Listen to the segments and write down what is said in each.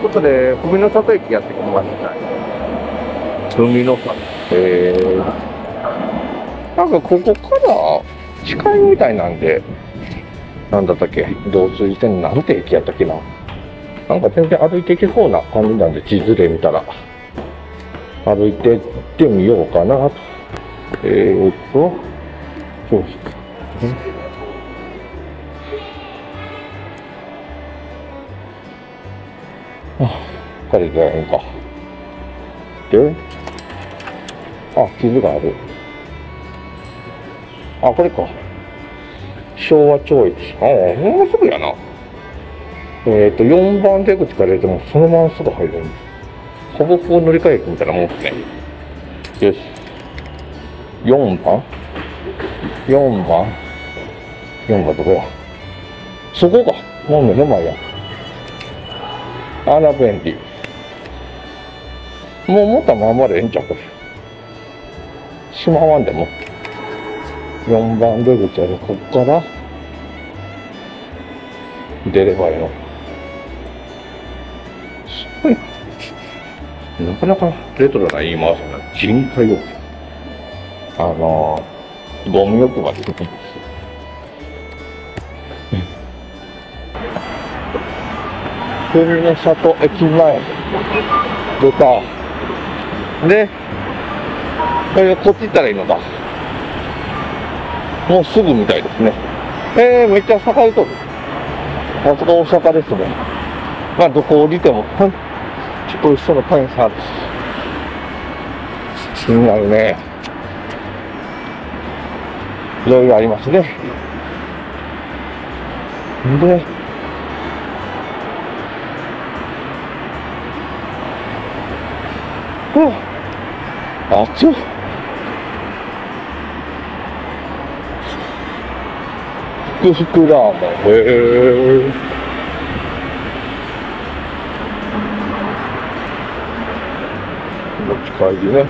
ことで、文の里駅やってきました。文の里。なんかここから近いみたいなんで、なんだったっけ、道水線なんて駅やったっけな。なんか全然歩いていけそうな感じなんで、地図で見たら。歩いてってみようかなと。そうこれぐらいか。で、地図がある。これか。昭和町駅。もうすぐやな。4番出口から出ても、そのまますぐ入るんです。ほぼほぼ乗り換え駅みたいなもんですね。よし。4番 ?4 番 ?4 番どこや？そこか。もう目の前や。便利。もう持ったまんまでええんちゃうこれ。しまわんでも。4番出口ある。こっから出ればいいの。すごいな。なかなかレトロな言い回しな。人海浴。ゴミ置き場ですね。文の里駅前。出た。で、これこっち行ったらいいのだ。もうすぐみたいですね。めっちゃ栄えとる。あそこ大阪ですね。まあ、どこ降りても、ちょっと美味しそうなパン屋さんあるし。気になるね。いろいろありますね。で、暑い。ふくラーメン。持ち帰りね。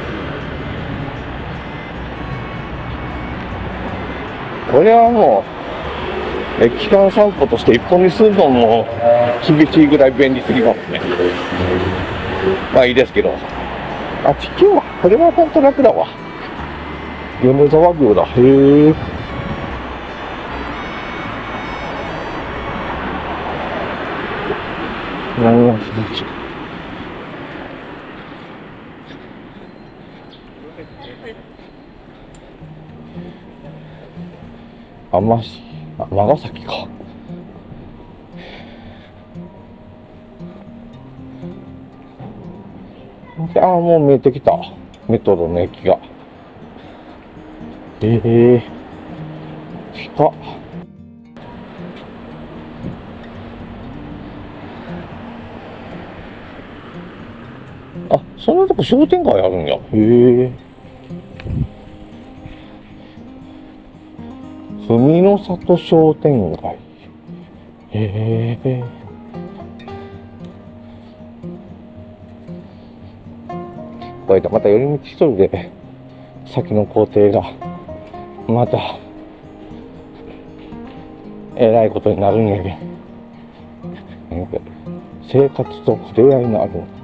これはもう、駅間散歩として一本にするのも厳しいぐらい便利すぎますね。まあいいですけど。地球は、これは本当楽だわ。米沢牛だ。へえ。尼崎か。もう見えてきた。メトロの駅が。近っ。そんなとこ商店街あるんや。文の里商店街。これでまた寄り道一人で先の工程がまたえらいことになるんやけど、生活と触れ合いのある道。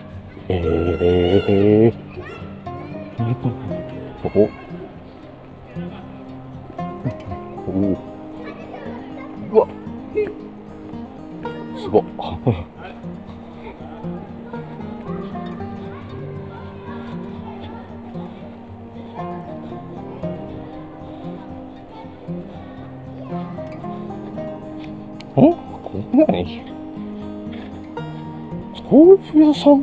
うわ、すごっ。これ何？豆腐屋さん？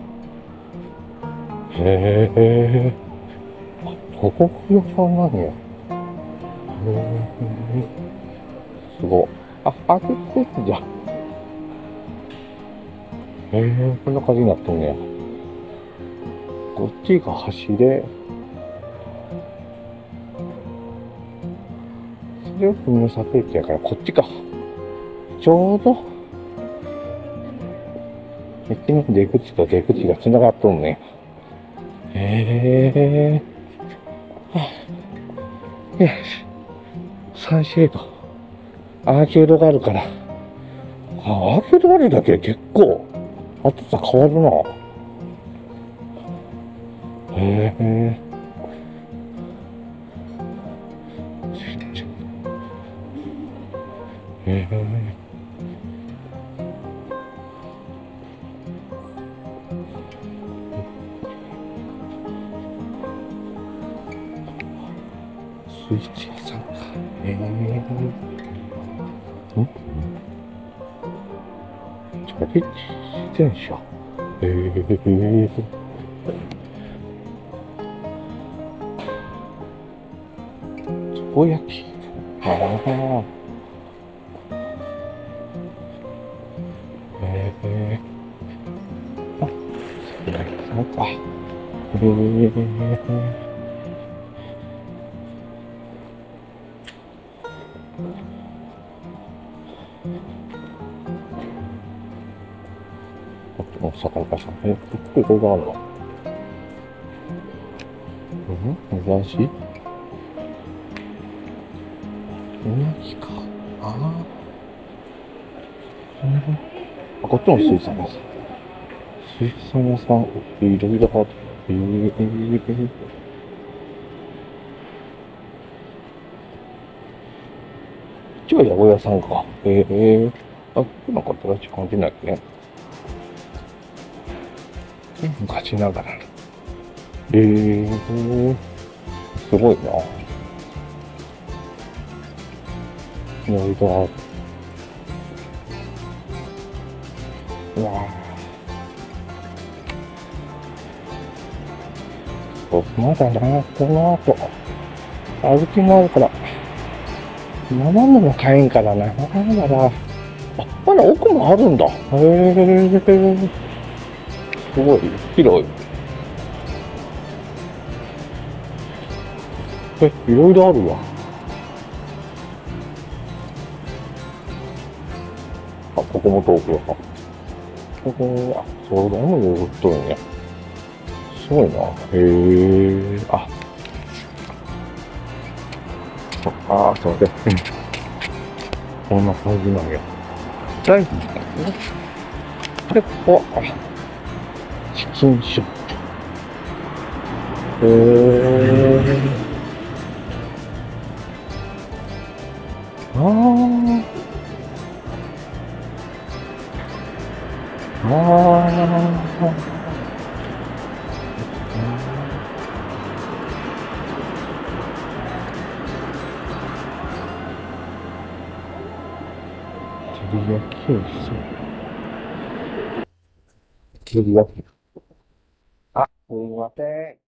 豆腐屋さんなんや。すごい。開けてんじゃん。こんな感じになってんね。こっちが橋で、それを文の里駅やからこっちか。ちょうど、駅の出口と出口が繋がっとんね。よし。サンシェード。アーケードがあるから。アーケードがあるだけで結構暑さ変わるな。へえ。へえ。スイーツ屋さんか。へえ。チャリティ自転車。へえ。つぼ焼き。ああ。へえ。あ、つぼ焼きさんか。へえ。こっちも酒屋さん。ここがあるの。珍しい。うきか。ああ。こっちも水産屋さん。水産屋さん、いろいろある。こっちは八百屋さんか。あ、なんか新しい感じないね。昔ながらの。すごいな。いろいろある。うわぁ。まだな、この後、歩き回るから、生も買えんからな、まだな。あ、まだ奥もあるんだ。すごい、広い。いろいろあるわ。あ、ここも豆腐屋さん。ここ、あ、そうだ、もよ売っとるんや。すごいな。すいません。こんな感じなんや。ライフかね。これ、ここは、チキンショップ。あー。あ照り焼き味噌。照り焼き。あ、すいません。